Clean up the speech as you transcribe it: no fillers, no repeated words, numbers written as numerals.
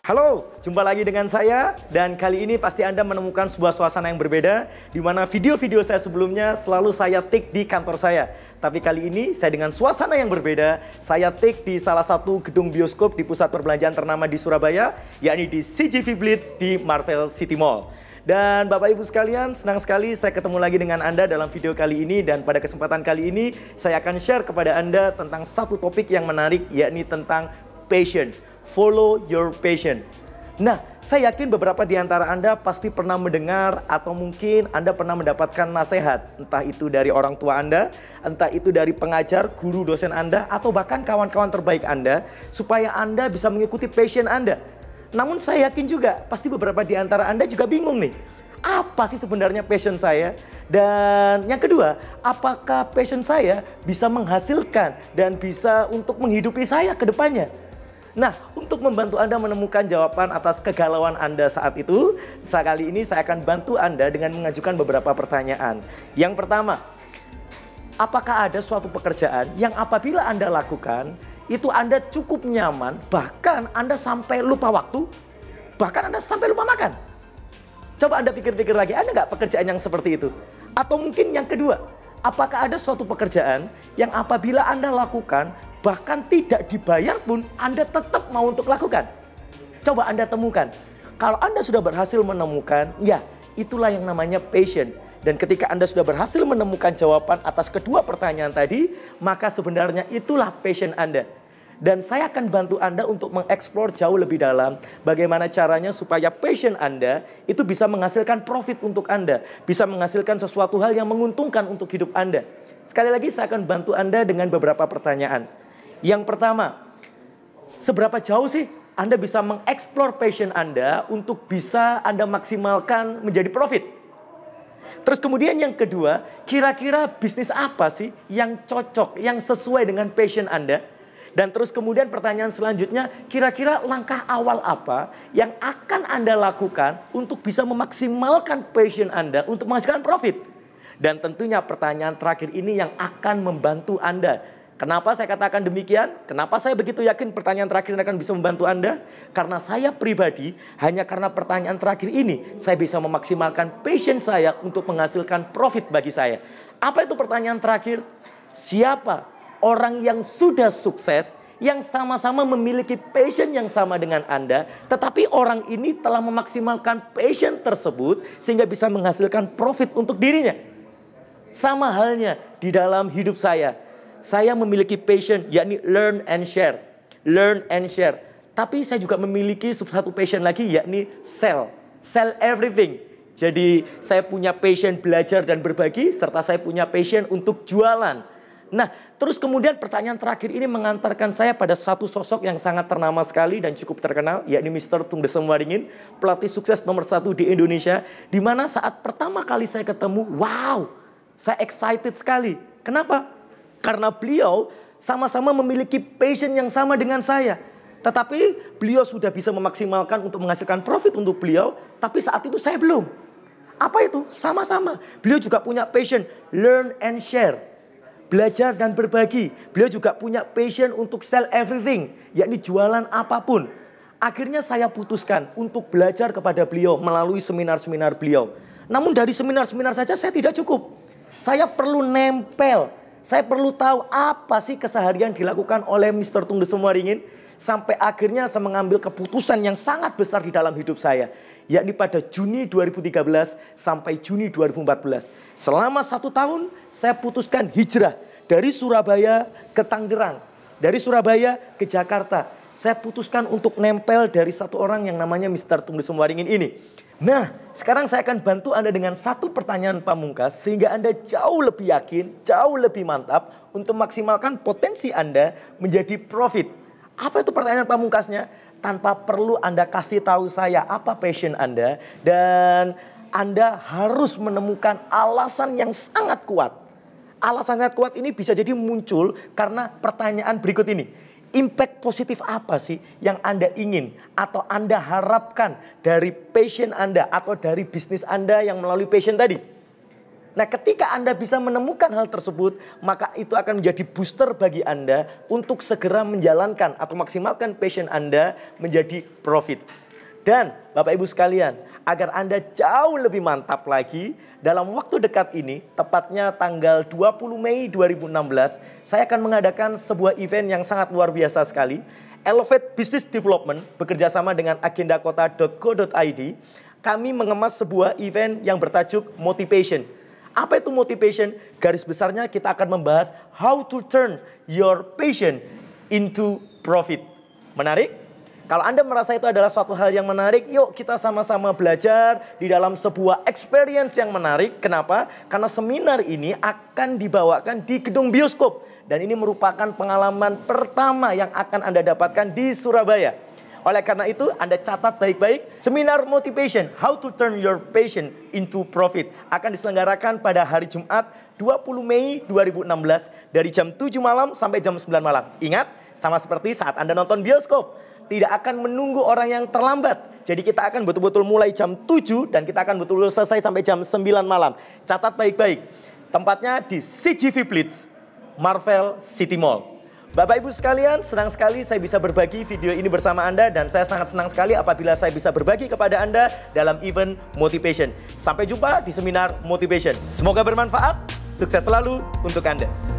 Halo, jumpa lagi dengan saya dan kali ini pasti Anda menemukan sebuah suasana yang berbeda di mana video-video saya sebelumnya selalu saya take di kantor saya. Tapi kali ini saya dengan suasana yang berbeda, saya take di salah satu gedung bioskop di pusat perbelanjaan ternama di Surabaya, yakni di CGV Blitz di Marvel City Mall. Dan Bapak Ibu sekalian, senang sekali saya ketemu lagi dengan Anda dalam video kali ini. Dan pada kesempatan kali ini, saya akan share kepada Anda tentang satu topik yang menarik, yakni tentang passion. Follow your passion. Nah, saya yakin beberapa di antara Anda pasti pernah mendengar atau mungkin Anda pernah mendapatkan nasihat. Entah itu dari orang tua Anda, entah itu dari pengajar, guru, dosen Anda, atau bahkan kawan-kawan terbaik Anda, supaya Anda bisa mengikuti passion Anda. Namun saya yakin juga, pasti beberapa di antara Anda juga bingung nih. Apa sih sebenarnya passion saya? Dan yang kedua, apakah passion saya bisa menghasilkan dan bisa untuk menghidupi saya ke depannya? Nah, untuk membantu Anda menemukan jawaban atas kegalauan Anda saat itu, kali ini saya akan bantu Anda dengan mengajukan beberapa pertanyaan. Yang pertama, apakah ada suatu pekerjaan yang apabila Anda lakukan, itu Anda cukup nyaman, bahkan Anda sampai lupa waktu, bahkan Anda sampai lupa makan? Coba Anda pikir-pikir lagi, ada nggak pekerjaan yang seperti itu? Atau mungkin yang kedua, apakah ada suatu pekerjaan yang apabila Anda lakukan, bahkan tidak dibayar pun Anda tetap mau untuk lakukan? Coba Anda temukan. Kalau Anda sudah berhasil menemukan, ya itulah yang namanya passion. Dan ketika Anda sudah berhasil menemukan jawaban atas kedua pertanyaan tadi, maka sebenarnya itulah passion Anda. Dan saya akan bantu Anda untuk mengeksplor jauh lebih dalam bagaimana caranya supaya passion Anda itu bisa menghasilkan profit untuk Anda. Bisa menghasilkan sesuatu hal yang menguntungkan untuk hidup Anda. Sekali lagi saya akan bantu Anda dengan beberapa pertanyaan. Yang pertama, seberapa jauh sih Anda bisa mengeksplor passion Anda untuk bisa Anda maksimalkan menjadi profit? Terus kemudian yang kedua, kira-kira bisnis apa sih yang cocok, yang sesuai dengan passion Anda? Dan terus kemudian pertanyaan selanjutnya, kira-kira langkah awal apa yang akan Anda lakukan untuk bisa memaksimalkan passion Anda untuk menghasilkan profit? Dan tentunya pertanyaan terakhir ini yang akan membantu Anda. Kenapa saya katakan demikian? Kenapa saya begitu yakin pertanyaan terakhir ini akan bisa membantu Anda? Karena saya pribadi, hanya karena pertanyaan terakhir ini, saya bisa memaksimalkan passion saya untuk menghasilkan profit bagi saya. Apa itu pertanyaan terakhir? Siapa orang yang sudah sukses, yang sama-sama memiliki passion yang sama dengan Anda, tetapi orang ini telah memaksimalkan passion tersebut sehingga bisa menghasilkan profit untuk dirinya? Sama halnya di dalam hidup saya. Saya memiliki passion, yakni learn and share. Learn and share. Tapi saya juga memiliki satu passion lagi, yakni sell. Sell everything. Jadi saya punya passion belajar dan berbagi, serta saya punya passion untuk jualan. Nah, terus kemudian pertanyaan terakhir ini mengantarkan saya pada satu sosok yang sangat ternama sekali dan cukup terkenal, yakni Mr. Tung Desem Waringin, pelatih sukses nomor 1 di Indonesia. Di mana saat pertama kali saya ketemu, wow, saya excited sekali. Kenapa? Karena beliau sama-sama memiliki passion yang sama dengan saya. Tetapi beliau sudah bisa memaksimalkan untuk menghasilkan profit untuk beliau. Tapi saat itu saya belum. Apa itu? Sama-sama. Beliau juga punya passion learn and share. Belajar dan berbagi. Beliau juga punya passion untuk sell everything. Yakni jualan apapun. Akhirnya saya putuskan untuk belajar kepada beliau melalui seminar-seminar beliau. Namun dari seminar-seminar saja saya tidak cukup. Saya perlu nempel. Saya perlu tahu apa sih keseharian dilakukan oleh Mr. Tung Desem Waringin. Sampai akhirnya saya mengambil keputusan yang sangat besar di dalam hidup saya. Yakni pada Juni 2013 sampai Juni 2014. Selama 1 tahun saya putuskan hijrah. Dari Surabaya ke Tangerang. Dari Surabaya ke Jakarta. Saya putuskan untuk nempel dari satu orang yang namanya Mr. Tung Desem Waringin ini. Nah, sekarang saya akan bantu Anda dengan satu pertanyaan pamungkas sehingga Anda jauh lebih yakin, jauh lebih mantap untuk maksimalkan potensi Anda menjadi profit. Apa itu pertanyaan pamungkasnya? Tanpa perlu Anda kasih tahu saya apa passion Anda dan Anda harus menemukan alasan yang sangat kuat. Alasan sangat kuat ini bisa jadi muncul karena pertanyaan berikut ini. Impact positif apa sih yang Anda ingin atau Anda harapkan dari passion Anda atau dari bisnis Anda yang melalui passion tadi? Nah, ketika Anda bisa menemukan hal tersebut, maka itu akan menjadi booster bagi Anda untuk segera menjalankan atau maksimalkan passion Anda menjadi profit. Dan Bapak Ibu sekalian, agar Anda jauh lebih mantap lagi, dalam waktu dekat ini, tepatnya tanggal 20 Mei 2016, saya akan mengadakan sebuah event yang sangat luar biasa sekali. Elevate Business Development bekerjasama dengan agendakota.co.id, kami mengemas sebuah event yang bertajuk Motivation. Apa itu motivation? Garis besarnya kita akan membahas how to turn your passion into profit. Menarik? Kalau Anda merasa itu adalah suatu hal yang menarik, yuk kita sama-sama belajar di dalam sebuah experience yang menarik. Kenapa? Karena seminar ini akan dibawakan di gedung bioskop. Dan ini merupakan pengalaman pertama yang akan Anda dapatkan di Surabaya. Oleh karena itu, Anda catat baik-baik, seminar motivation, how to turn your passion into profit, akan diselenggarakan pada hari Jumat 20 Mei 2016 dari jam 7 malam sampai jam 9 malam. Ingat, sama seperti saat Anda nonton bioskop, tidak akan menunggu orang yang terlambat. Jadi kita akan betul-betul mulai jam 7 dan kita akan betul-betul selesai sampai jam 9 malam. Catat baik-baik, tempatnya di CGV Blitz, Marvel City Mall. Bapak Ibu sekalian, senang sekali saya bisa berbagi video ini bersama Anda dan saya sangat senang sekali apabila saya bisa berbagi kepada Anda dalam event Motivation. Sampai jumpa di seminar Motivation. Semoga bermanfaat, sukses selalu untuk Anda.